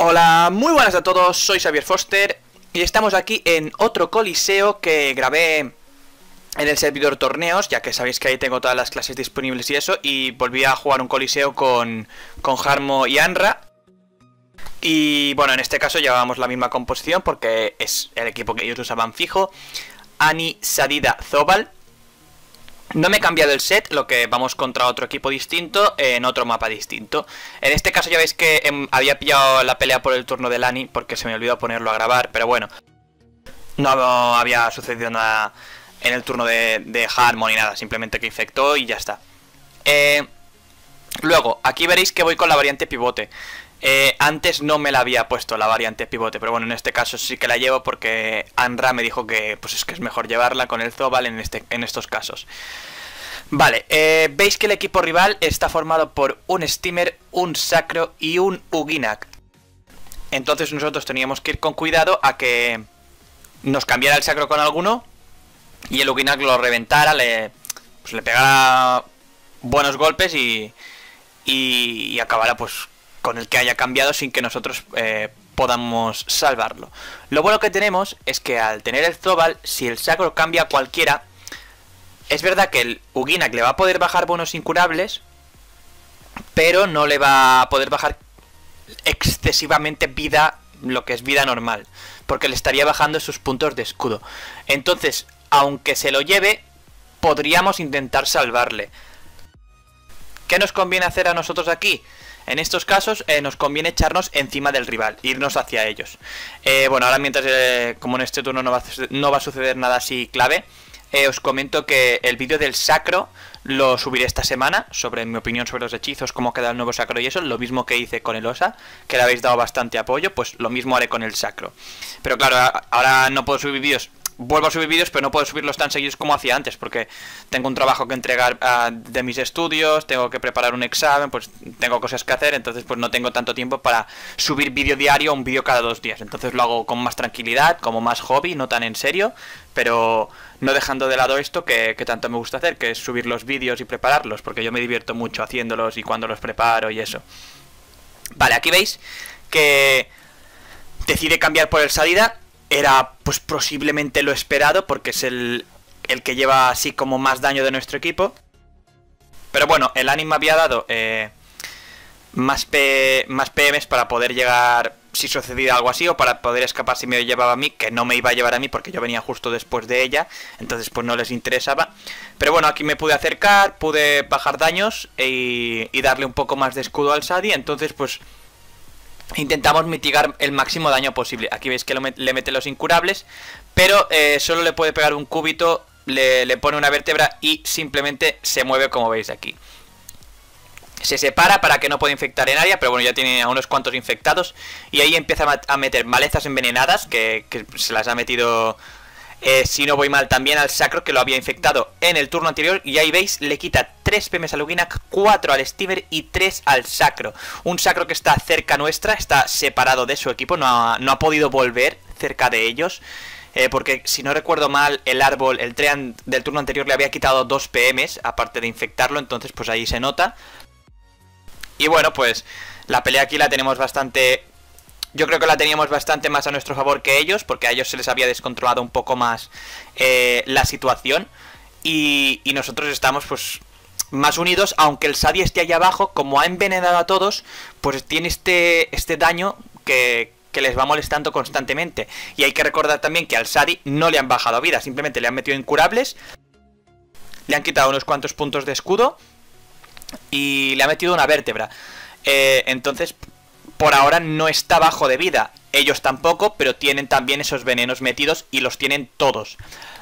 Hola, muy buenas a todos, soy Xavier Foster y estamos aquí en otro coliseo que grabé en el servidor torneos, ya que sabéis que ahí tengo todas las clases disponibles y eso, y volví a jugar un coliseo con Harmo y Anra. Y bueno, en este caso llevábamos la misma composición porque es el equipo que ellos usaban fijo, Annie, Sadida, Zobal. No me he cambiado el set, lo que vamos contra otro equipo distinto, en otro mapa distinto. En este caso ya veis que había pillado la pelea por el turno de Lani, porque se me olvidó ponerlo a grabar, pero bueno, no había sucedido nada en el turno de Harmon ni nada, simplemente que infectó y ya está. Luego, aquí veréis que voy con la variante pivote. Antes no me la había puesto la variante pivote, pero bueno, en este caso sí que la llevo porque Anra me dijo que pues es que es mejor llevarla con el Zobal en estos casos. Vale, veis que el equipo rival está formado por un Steamer, un Sacro y un Uginak. Entonces nosotros teníamos que ir con cuidado a que nos cambiara el Sacro con alguno y el Uginak lo reventara, le pegara buenos golpes y acabara pues con el que haya cambiado sin que nosotros podamos salvarlo. Lo bueno que tenemos es que al tener el Zobal, si el Sacro cambia a cualquiera, es verdad que el Uginak le va a poder bajar bonos incurables, pero no le va a poder bajar excesivamente vida, lo que es vida normal, porque le estaría bajando sus puntos de escudo. Entonces, aunque se lo lleve, podríamos intentar salvarle. ¿Qué nos conviene hacer a nosotros aquí? En estos casos nos conviene echarnos encima del rival, irnos hacia ellos. Bueno, ahora mientras, como en este turno no va a suceder nada así clave, os comento que el vídeo del Sacro lo subiré esta semana, sobre mi opinión sobre los hechizos, cómo queda el nuevo Sacro y eso, lo mismo que hice con el Osa, que le habéis dado bastante apoyo, pues lo mismo haré con el Sacro. Pero claro, ahora no puedo subir vídeos. Vuelvo a subir vídeos, pero no puedo subirlos tan seguidos como hacía antes, porque tengo un trabajo que entregar de mis estudios, tengo que preparar un examen, pues tengo cosas que hacer, entonces pues no tengo tanto tiempo para subir vídeo diario o un vídeo cada 2 días. Entonces lo hago con más tranquilidad, como más hobby, no tan en serio, pero no dejando de lado esto que tanto me gusta hacer, que es subir los vídeos y prepararlos, porque yo me divierto mucho haciéndolos y cuando los preparo y eso. Vale, aquí veis que decide cambiar por el Sadida. Era pues posiblemente lo esperado, porque es el que lleva así como más daño de nuestro equipo. Pero bueno, el Annie me había dado más PMs para poder llegar si sucedía algo así, o para poder escapar si me llevaba a mí, que no me iba a llevar a mí porque yo venía justo después de ella, entonces pues no les interesaba. Pero bueno, aquí me pude acercar, pude bajar daños y darle un poco más de escudo al Sadi, entonces pues intentamos mitigar el máximo daño posible. Aquí veis que le mete los incurables, pero solo le puede pegar un cúbito, le pone una vértebra y simplemente se mueve, como veis aquí. Se separa para que no pueda infectar en área, pero bueno, ya tiene a unos cuantos infectados. Y ahí empieza a meter malezas envenenadas, que se las ha metido, si no voy mal, también al Sacro, que lo había infectado en el turno anterior. Y ahí veis, le quita 3 PMs al Uginak, 4 al Steamer y 3 al Sacro. Un Sacro que está cerca nuestra, está separado de su equipo, no ha podido volver cerca de ellos. Porque si no recuerdo mal, el árbol, el Treant del turno anterior le había quitado 2 PMs, aparte de infectarlo, entonces pues ahí se nota. Y bueno, pues la pelea aquí la tenemos bastante... Yo creo que la teníamos bastante más a nuestro favor que ellos, porque a ellos se les había descontrolado un poco más la situación. Y nosotros estamos pues más unidos, aunque el Sadi esté allá abajo, como ha envenenado a todos, pues tiene este daño que les va molestando constantemente. Y hay que recordar también que al Sadi no le han bajado vida, simplemente le han metido incurables, le han quitado unos cuantos puntos de escudo y le ha metido una vértebra. Entonces, por ahora no está bajo de vida. Ellos tampoco, pero tienen también esos venenos metidos y los tienen todos.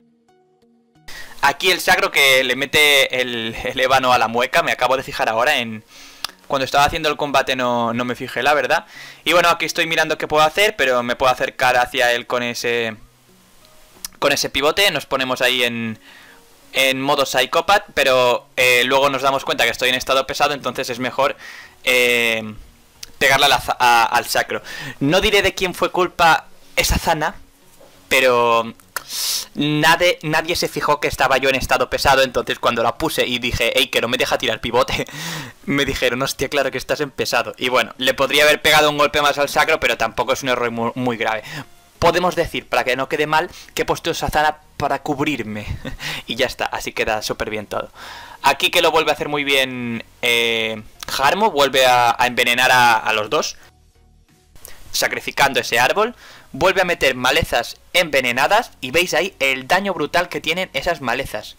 Aquí el Sacro que le mete el ébano a la mueca, me acabo de fijar ahora cuando estaba haciendo el combate no me fijé, la verdad. Y bueno, aquí estoy mirando qué puedo hacer, pero me puedo acercar hacia él con ese pivote. Nos ponemos ahí en modo Psychopath, pero luego nos damos cuenta que estoy en estado pesado, entonces es mejor pegarle al Sacro. No diré de quién fue culpa esa zana, pero nadie se fijó que estaba yo en estado pesado, entonces cuando la puse y dije, ey, que no me deja tirar pivote, me dijeron, hostia, claro que estás en pesado. Y bueno, le podría haber pegado un golpe más al sacro, pero tampoco es un error muy grave. Podemos decir, para que no quede mal, que he puesto esa zona para cubrirme. Y ya está, así queda súper bien todo. Aquí que lo vuelve a hacer muy bien Jarmo, vuelve a envenenar a los dos, sacrificando ese árbol. Vuelve a meter malezas envenenadas y veis ahí el daño brutal que tienen esas malezas.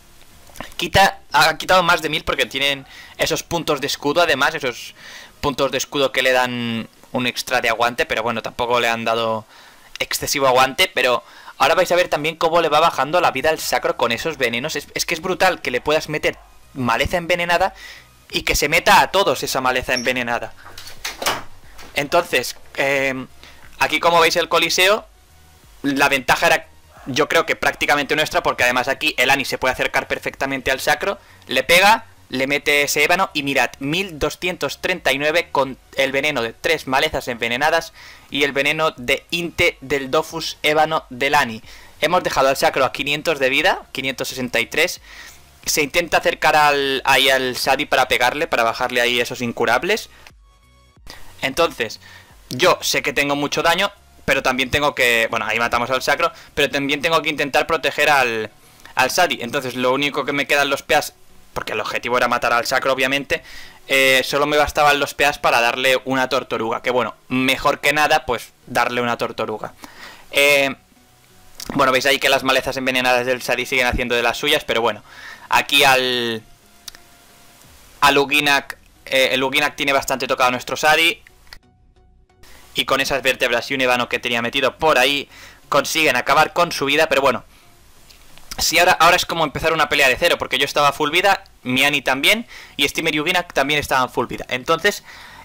Ha quitado más de 1000 porque tienen esos puntos de escudo, además, esos puntos de escudo que le dan un extra de aguante, pero bueno, tampoco le han dado excesivo aguante, pero ahora vais a ver también cómo le va bajando la vida al sacro con esos venenos. Es que es brutal que le puedas meter maleza envenenada y que se meta a todos esa maleza envenenada. Entonces, aquí como veis el coliseo, la ventaja era, yo creo que prácticamente nuestra, porque además aquí el Ani se puede acercar perfectamente al sacro, le pega, le mete ese ébano y mirad, 1239 con el veneno de 3 malezas envenenadas y el veneno de Inte del Dofus ébano del Ani. Hemos dejado al sacro a 500 de vida, 563. Se intenta acercar ahí al Sadi para pegarle, para bajarle ahí esos incurables. Entonces, yo sé que tengo mucho daño, pero también tengo que... Bueno, ahí matamos al sacro, pero también tengo que intentar proteger al Sadi. Entonces, lo único que me quedan los PAs, porque el objetivo era matar al sacro, obviamente, solo me bastaban los PAs para darle una torturuga. Que bueno, mejor que nada, pues darle una torturuga. Bueno, veis ahí que las malezas envenenadas del Sadi siguen haciendo de las suyas, pero bueno, aquí al Uginak, el Uginak tiene bastante tocado a nuestro Sadi. Y con esas vértebras y un ébano que tenía metido por ahí, consiguen acabar con su vida, pero bueno. Si ahora es como empezar una pelea de cero, porque yo estaba full vida, mi Ani también, y Steamer y Uginak también estaban full vida. Entonces,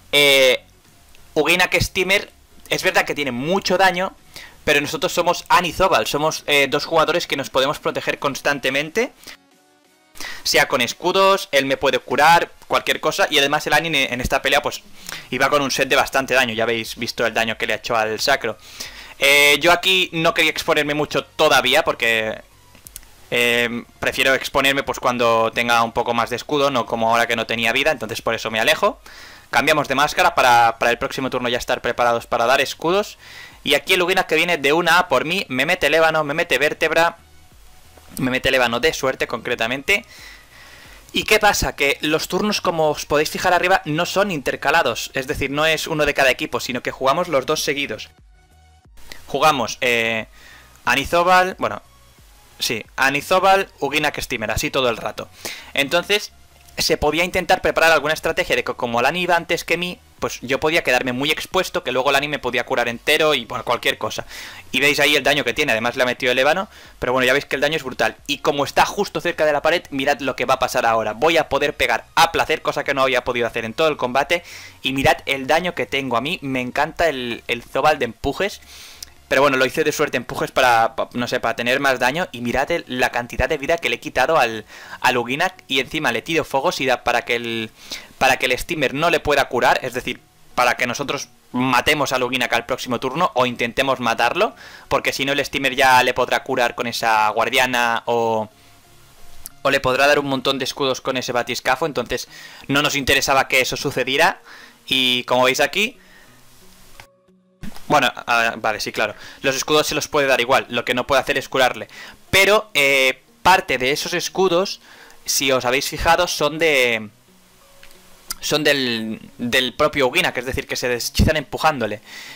Uginak Steamer, es verdad que tiene mucho daño, pero nosotros somos Ani Zobal, somos dos jugadores que nos podemos proteger constantemente. Sea con escudos, él me puede curar, cualquier cosa. Y además el Ani en esta pelea pues iba con un set de bastante daño. Ya habéis visto el daño que le ha hecho al sacro. Yo aquí no quería exponerme mucho todavía porque prefiero exponerme pues cuando tenga un poco más de escudo, no como ahora que no tenía vida. Entonces por eso me alejo. Cambiamos de máscara para el próximo turno ya estar preparados para dar escudos. Y aquí el Uginak que viene de una A por mí, me mete el ébano, me mete vértebra, me mete el ébano de suerte concretamente. ¿Y qué pasa? Que los turnos, como os podéis fijar arriba, no son intercalados. Es decir, no es uno de cada equipo, sino que jugamos los dos seguidos. Jugamos Ani Zobal, bueno, sí, Ani Zobal, Uginak Steamer, así todo el rato. Entonces, se podía intentar preparar alguna estrategia de que como el Ani iba antes que mí, pues yo podía quedarme muy expuesto, que luego el Ani me podía curar entero y bueno, cualquier cosa. Y veis ahí el daño que tiene, además le ha metido el ébano, pero bueno, ya veis que el daño es brutal. Y como está justo cerca de la pared, mirad lo que va a pasar ahora. Voy a poder pegar a placer, cosa que no había podido hacer en todo el combate. Y mirad el daño que tengo. A mí me encanta el Zobal de empujes. Pero bueno, lo hice de suerte empujes para, no sé, para tener más daño. Y mirad la cantidad de vida que le he quitado al Uginak. Y encima le tiro fogosidad para que el Steamer no le pueda curar. Es decir, para que nosotros matemos al Uginak al próximo turno o intentemos matarlo. Porque si no el Steamer ya le podrá curar con esa guardiana o le podrá dar un montón de escudos con ese batiscafo. Entonces no nos interesaba que eso sucediera. Y como veis aquí... Bueno, vale, sí, claro. Los escudos se los puede dar igual. Lo que no puede hacer es curarle. Pero parte de esos escudos, si os habéis fijado, son del propio Uginak. Es decir, que se deschizan empujándole.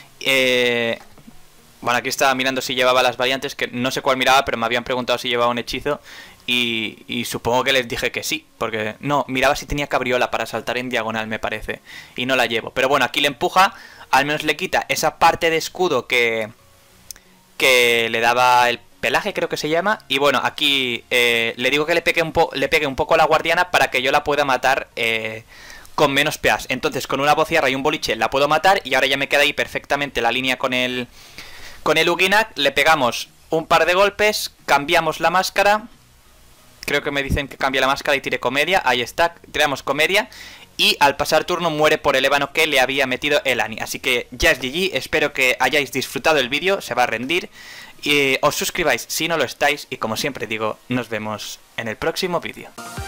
Bueno, aquí estaba mirando si llevaba las variantes, que no sé cuál miraba, pero me habían preguntado si llevaba un hechizo. Y supongo que les dije que sí, porque no, miraba si tenía cabriola para saltar en diagonal, me parece. Y no la llevo. Pero bueno, aquí le empuja. Al menos le quita esa parte de escudo que le daba el pelaje, creo que se llama. Y bueno, aquí le digo que le pegue un poco a la guardiana para que yo la pueda matar con menos PAs. Entonces con una bocierra y un boliche la puedo matar. Y ahora ya me queda ahí perfectamente la línea con el Uginak. Le pegamos un par de golpes, cambiamos la máscara. Creo que me dicen que cambie la máscara y tire comedia. Ahí está, tiramos comedia. Y al pasar turno muere por el ébano que le había metido el Ani. Así que ya es GG, espero que hayáis disfrutado el vídeo, se va a rendir. os suscribáis si no lo estáis y como siempre digo, nos vemos en el próximo vídeo.